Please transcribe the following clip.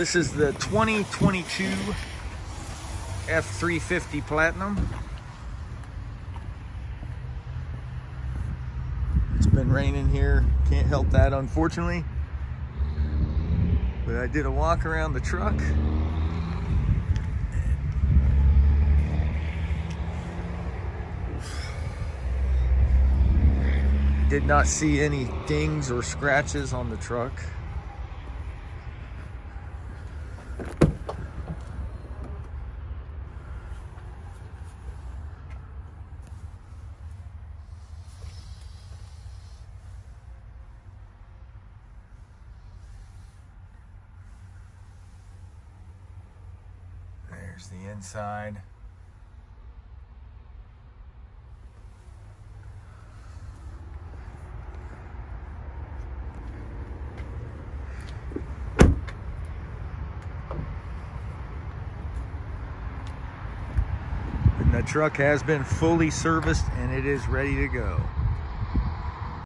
This is the 2022 F-350 Platinum. It's been raining here, can't help that unfortunately. But I did a walk around the truck. Did not see any dings or scratches on the truck. There's the inside. And the truck has been fully serviced and it is ready to go.